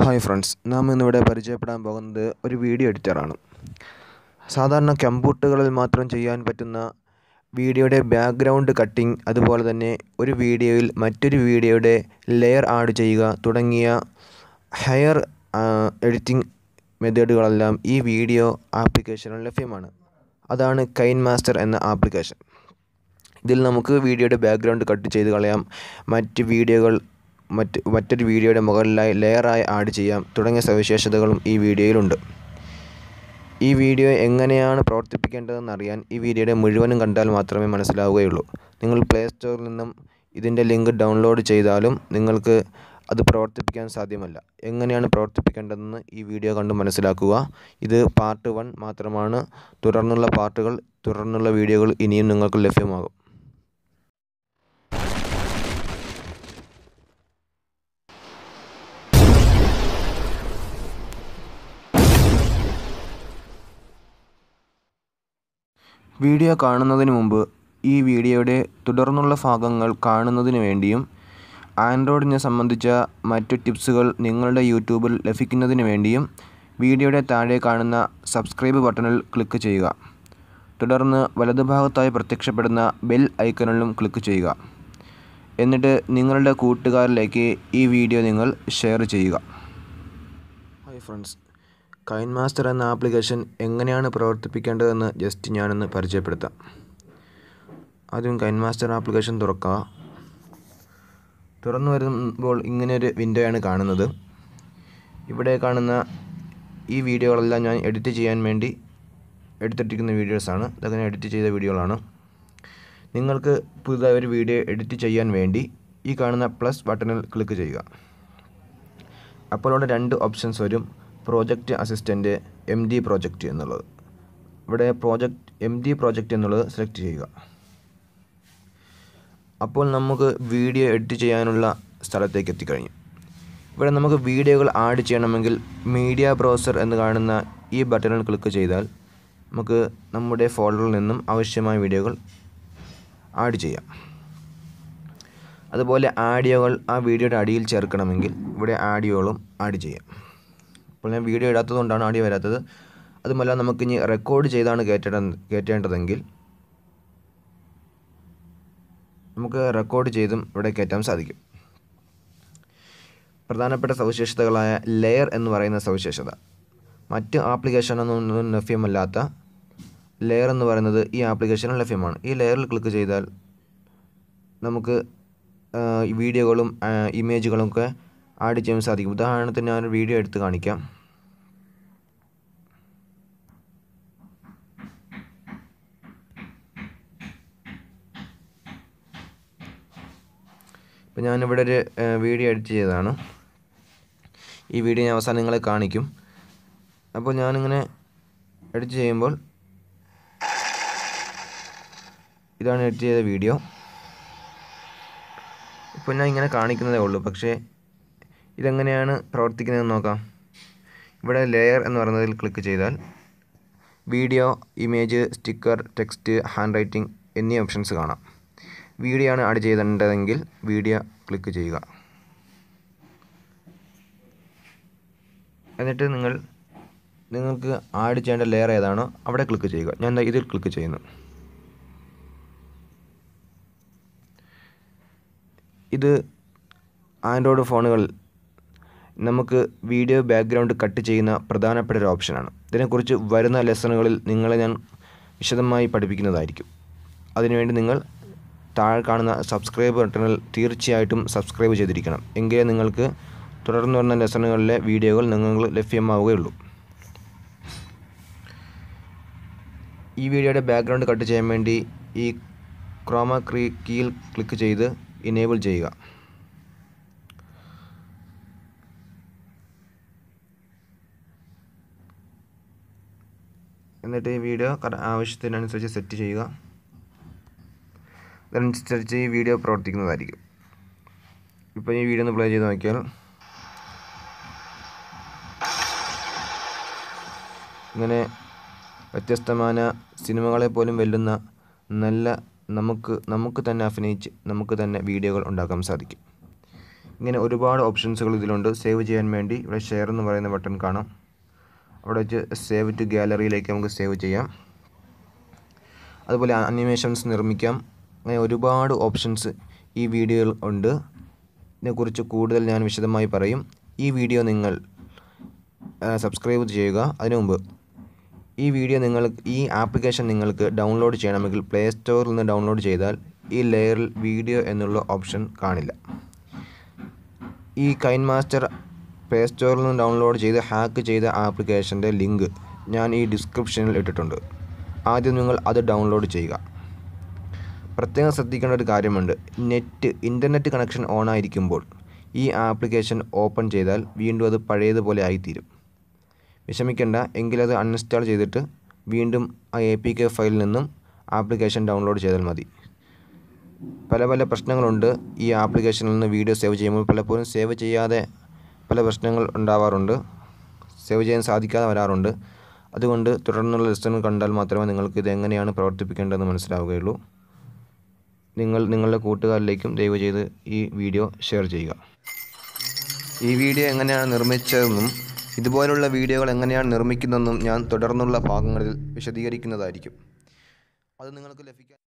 Hi friends, നാം ഇന്നിവിടെ പരിചയപ്പെടാൻ പോകുന്നത് ഒരു വീഡിയോ എഡിറ്ററാണ്. സാധാരണ കമ്പ്യൂട്ടറുകളിൽ മാത്രം ചെയ്യാൻ പറ്റുന്ന വീഡിയോയുടെ ബാക്ക്ഗ്രൗണ്ട് കട്ടിംഗ്, അതുപോലെ തന്നെ ഒരു വീഡിയോയിൽ മറ്റൊരു വീഡിയോയുടെ ലെയർ ആഡ് ചെയ്യുക തുടങ്ങിയ ഹയർ എഡിറ്റിംഗ് മെത്തേഡുകളെല്ലാം ഈ വീഡിയോ ആപ്ലിക്കേഷനിൽ ലഭ്യമാണ്. അതാണ് കൈൻമാസ്റ്റർ എന്ന ആപ്ലിക്കേഷൻ. ഇതിൽ നമുക്ക് വീഡിയോയുടെ ബാക്ക്ഗ്രൗണ്ട് കട്ട് ചെയ്ത് കളയാം, മറ്റൊരു വീഡിയോയുടെ മുകളിലായി ലെയറായി ആഡ് ചെയ്യാം തുടങ്ങിയ സവിശേഷതകളും ഈ വീഡിയോയിലുണ്ട്. ഈ വീഡിയോ എങ്ങനെയാണ് പ്രവർത്തിപ്പിക്കേണ്ടതെന്ന് അറിയാൻ ഈ വീഡിയോയുടെ മുഴുവനും കണ്ടാൽ മാത്രമേ മനസ്സിലാവുകയുള്ളൂ. നിങ്ങൾ പ്ലേ സ്റ്റോറിൽ നിന്നും ഇതിൻ്റെ ലിങ്ക് ഡൗൺലോഡ് ചെയ്താലും നിങ്ങൾക്ക് അത് പ്രവർത്തിപ്പിക്കാൻ സാധ്യമല്ല. എങ്ങനെയാണ് പ്രവർത്തിപ്പിക്കേണ്ടതെന്ന് ഈ വീഡിയോ കണ്ട് മനസ്സിലാക്കുക. ഇത് പാർട്ട് 1 മാത്രമാണ്. തുടർന്നുള്ള വീഡിയോകൾ ഇനിയും നിങ്ങൾക്ക് ലഭ്യമാകും. വീഡിയോ കാണുന്നതിന് മുമ്പ് ഈ വീഡിയോയുടെ തുടർന്നുള്ള ഭാഗങ്ങൾ കാണുന്നതിന് വേണ്ടിയും ആൻഡ്രോയിഡിനെ സംബന്ധിച്ച മറ്റു ടിപ്സുകൾ നിങ്ങളുടെ യൂട്യൂബിൽ ലഭിക്കുന്നതിന് വേണ്ടിയും വീഡിയോയുടെ താഴെ കാണുന്ന സബ്സ്ക്രൈബ് ബട്ടണിൽ ക്ലിക്ക് ചെയ്യുക. തുടർന്ന് വലതുഭാഗത്തായി പ്രത്യക്ഷപ്പെടുന്ന ബെൽ ഐക്കണിലും ക്ലിക്ക് ചെയ്യുക. എന്നിട്ട് നിങ്ങളുടെ കൂട്ടുകാരിലേക്ക് ഈ വീഡിയോ നിങ്ങൾ ഷെയർ ചെയ്യുക. ഹായ് ഫ്രണ്ട്സ്, കൈൻമാസ്റ്റർ എന്ന ആപ്ലിക്കേഷൻ എങ്ങനെയാണ് പ്രവർത്തിപ്പിക്കേണ്ടതെന്ന് ജസ്റ്റ് ഞാനൊന്ന് പരിചയപ്പെടുത്താം. ആദ്യം കൈൻമാസ്റ്റർ ആപ്ലിക്കേഷൻ തുറക്കുക. തുറന്നു വരുമ്പോൾ ഇങ്ങനെയൊരു വിൻഡോയാണ് കാണുന്നത്. ഇവിടെ കാണുന്ന ഈ വീഡിയോകളെല്ലാം ഞാൻ എഡിറ്റ് ചെയ്യാൻ വേണ്ടി എടുത്തിട്ടിരിക്കുന്ന വീഡിയോസാണ്. ഇതൊക്കെ ഞാൻ എഡിറ്റ് ചെയ്ത വീഡിയോകളാണ്. നിങ്ങൾക്ക് പുതുതായി ഒരു വീഡിയോ എഡിറ്റ് ചെയ്യാൻ വേണ്ടി ഈ കാണുന്ന പ്ലസ് ബട്ടണിൽ ക്ലിക്ക് ചെയ്യുക. അപ്പോൾ അവിടെ 2 ഓപ്ഷൻസ് വരും: പ്രോജക്റ്റ് അസിസ്റ്റൻ്റ്, MD പ്രോജക്റ്റ് എന്നുള്ളത്. ഇവിടെ MD പ്രോജക്റ്റ് എന്നുള്ളത് സെലക്ട് ചെയ്യുക. അപ്പോൾ നമുക്ക് വീഡിയോ എഡിറ്റ് ചെയ്യാനുള്ള സ്ഥലത്തേക്ക് എത്തിക്കഴിഞ്ഞു. ഇവിടെ നമുക്ക് വീഡിയോകൾ ആഡ് ചെയ്യണമെങ്കിൽ മീഡിയ ബ്രൗസർ എന്ന് കാണുന്ന ഈ ബട്ടണിൽ ക്ലിക്ക് ചെയ്താൽ നമുക്ക് നമ്മുടെ ഫോൾഡറിൽ നിന്നും ആവശ്യമായ വീഡിയോകൾ ആഡ് ചെയ്യാം. അതുപോലെ ആഡിയോകൾ ആ വീഡിയോയുടെ അടിയിൽ ചേർക്കണമെങ്കിൽ ഇവിടെ ആഡിയോകളും ആഡ് ചെയ്യാം. അപ്പോൾ ഞാൻ വീഡിയോ ഇടാത്തതുകൊണ്ടാണ് ആഡിയോ വരാത്തത്. അതുമല്ല, നമുക്കിനി റെക്കോർഡ് ചെയ്താണ് കയറ്റേണ്ടതെങ്കിൽ നമുക്ക് റെക്കോർഡ് ചെയ്തും ഇവിടെ കയറ്റാൻ സാധിക്കും. പ്രധാനപ്പെട്ട സവിശേഷതകളായ ലെയർ എന്ന് പറയുന്ന സവിശേഷത, മറ്റ് ആപ്ലിക്കേഷനൊന്നും ലഭ്യമല്ലാത്ത ലെയർ എന്ന് പറയുന്നത് ഈ ആപ്ലിക്കേഷനിൽ ലഭ്യമാണ്. ഈ ലെയറിൽ ക്ലിക്ക് ചെയ്താൽ നമുക്ക് വീഡിയോകളും ഇമേജുകളും ഒക്കെ ആഡ് ചെയ്യാൻ സാധിക്കും. ഉദാഹരണത്തിന് ഞാനൊരു വീഡിയോ എടുത്ത് കാണിക്കാം. ഇപ്പോൾ ഞാനിവിടെ ഒരു വീഡിയോ എഡിറ്റ് ചെയ്തതാണ്. ഈ വീഡിയോ ഞാൻ അവസാനം നിങ്ങളെ കാണിക്കും. അപ്പോൾ ഞാനിങ്ങനെ എഡിറ്റ് ചെയ്യുമ്പോൾ ഇതാണ് എഡിറ്റ് ചെയ്ത വീഡിയോ. ഇപ്പോൾ ഞാൻ ഇങ്ങനെ കാണിക്കുന്നതേ ഉള്ളൂ, പക്ഷേ ഇതെങ്ങനെയാണ് പ്രവർത്തിക്കുന്നതെന്ന് നോക്കാം. ഇവിടെ ലെയർ എന്ന് പറയുന്നതിൽ ക്ലിക്ക് ചെയ്താൽ video, image, sticker, text, handwriting എന്നീ ഓപ്ഷൻസ് കാണാം. വീഡിയോ ആണ് ആഡ് ചെയ്തിട്ടുണ്ടെങ്കിൽ വീഡിയോ ക്ലിക്ക് ചെയ്യുക. എന്നിട്ട് നിങ്ങൾക്ക് ആഡ് ചെയ്യേണ്ട ലെയർ ഏതാണോ അവിടെ ക്ലിക്ക് ചെയ്യുക. ഞാൻ ഇതിൽ ക്ലിക്ക് ചെയ്യുന്നു. ഇത് ആൻഡ്രോയിഡ് ഫോണുകളിൽ നമുക്ക് വീഡിയോ ബാക്ക്ഗ്രൗണ്ട് കട്ട് ചെയ്യുന്ന പ്രധാനപ്പെട്ട ഒരു ഓപ്ഷനാണ്. ഇതിനെക്കുറിച്ച് വരുന്ന ലെസണുകളിൽ നിങ്ങളെ ഞാൻ വിശദമായി പഠിപ്പിക്കുന്നതായിരിക്കും. അതിനുവേണ്ടി നിങ്ങൾ താഴെ കാണുന്ന സബ്സ്ക്രൈബ് ബട്ടണിൽ തീർച്ചയായിട്ടും സബ്സ്ക്രൈബ് ചെയ്തിരിക്കണം. എങ്കിലേ നിങ്ങൾക്ക് തുടർന്ന് വരുന്ന ലെസണുകളിലെ വീഡിയോകൾ നിങ്ങൾക്ക് ലഭ്യമാവുകയുള്ളൂ. ഈ വീഡിയോയുടെ ബാക്ക്ഗ്രൗണ്ട് കട്ട് ചെയ്യാൻ വേണ്ടി ഈ ക്രോമ കീയിൽ ക്ലിക്ക് ചെയ്ത് ഇനേബിൾ ചെയ്യുക. എന്നിട്ട് ഈ വീഡിയോ ആവശ്യത്തിനനുസരിച്ച് സെറ്റ് ചെയ്യുക. അതനുസരിച്ച് ഈ വീഡിയോ പ്രവർത്തിക്കുന്നതായിരിക്കും. ഇപ്പോൾ ഈ വീഡിയോ ഒന്ന് പ്ലേ ചെയ്ത് നോക്കിയാൽ ഇങ്ങനെ വ്യത്യസ്തമായ സിനിമകളെ പോലും വെല്ലുന്ന നല്ല നമുക്ക് തന്നെ അഭിനയിച്ച് നമുക്ക് തന്നെ വീഡിയോകൾ ഉണ്ടാക്കാൻ സാധിക്കും. ഇങ്ങനെ ഒരുപാട് ഓപ്ഷൻസുകൾ ഇതിലുണ്ട്. സേവ് ചെയ്യാൻ വേണ്ടി ഇവിടെ ഷെയർ എന്ന് പറയുന്ന ബട്ടൺ കാണാം. അവിടെ വെച്ച് സേവ് ടു ഗാലറിയിലേക്ക് നമുക്ക് സേവ് ചെയ്യാം. അതുപോലെ അനിമേഷൻസ് നിർമ്മിക്കാം. അങ്ങനെ ഒരുപാട് ഓപ്ഷൻസ് ഈ വീഡിയോയിൽ ഉണ്ട്. ഇതിനെക്കുറിച്ച് കൂടുതൽ ഞാൻ വിശദമായി പറയും. ഈ വീഡിയോ നിങ്ങൾ സബ്സ്ക്രൈബ് ചെയ്യുക. അതിനു മുമ്പ് ഈ ആപ്ലിക്കേഷൻ നിങ്ങൾക്ക് ഡൗൺലോഡ് ചെയ്യണമെങ്കിൽ പ്ലേ സ്റ്റോറിൽ നിന്ന് ഡൗൺലോഡ് ചെയ്താൽ ഈ ലെയറിൽ വീഡിയോ എന്നുള്ള ഓപ്ഷൻ കാണില്ല. ഈ കൈൻമാസ്റ്റർ പ്ലേ സ്റ്റോറിൽ നിന്ന് ഡൗൺലോഡ് ചെയ്ത് ഹാക്ക് ചെയ്ത ആപ്ലിക്കേഷൻ്റെ ലിങ്ക് ഞാൻ ഈ ഡിസ്ക്രിപ്ഷനിൽ ഇട്ടിട്ടുണ്ട്. ആദ്യം നിങ്ങൾ അത് ഡൗൺലോഡ് ചെയ്യുക. പ്രത്യേകം ശ്രദ്ധിക്കേണ്ട ഒരു കാര്യമുണ്ട്. ഇൻ്റർനെറ്റ് കണക്ഷൻ ഓൺ ആയിരിക്കുമ്പോൾ ഈ ആപ്ലിക്കേഷൻ ഓപ്പൺ ചെയ്താൽ വീണ്ടും അത് പഴയതുപോലെ ആയിത്തീരും. വിഷമിക്കേണ്ട. എങ്കിലത് അൺഇൻസ്റ്റാൾ ചെയ്തിട്ട് വീണ്ടും ആ APK ഫയലിൽ നിന്നും ആപ്ലിക്കേഷൻ ഡൗൺലോഡ് ചെയ്താൽ മതി. പല പ്രശ്നങ്ങളുണ്ട് ഈ ആപ്ലിക്കേഷനിൽ നിന്ന് വീഡിയോ സേവ് ചെയ്യുമ്പോൾ. പലപ്പോഴും സേവ് ചെയ്യാതെ പല പ്രശ്നങ്ങൾ ഉണ്ടാവാറുണ്ട്. സേവ് ചെയ്യാൻ സാധിക്കാതെ വരാറുണ്ട്. അതുകൊണ്ട് തുടർന്നുള്ള ലെസൺ കണ്ടാൽ മാത്രമേ നിങ്ങൾക്ക് ഇത് എങ്ങനെയാണ് പ്രവർത്തിപ്പിക്കേണ്ടതെന്ന് മനസ്സിലാവുകയുള്ളൂ. നിങ്ങൾ നിങ്ങളുടെ കൂട്ടുകാരിലേക്കും ദയവ് ചെയ്ത് ഈ വീഡിയോ ഷെയർ ചെയ്യുക. ഈ വീഡിയോ എങ്ങനെയാണ് നിർമ്മിച്ചതെന്നും ഇതുപോലുള്ള വീഡിയോകൾ എങ്ങനെയാണ് നിർമ്മിക്കുന്നതെന്നും ഞാൻ തുടർന്നുള്ള ഭാഗങ്ങളിൽ വിശദീകരിക്കുന്നതായിരിക്കും. അത് നിങ്ങൾക്ക് ലഭിക്കാൻ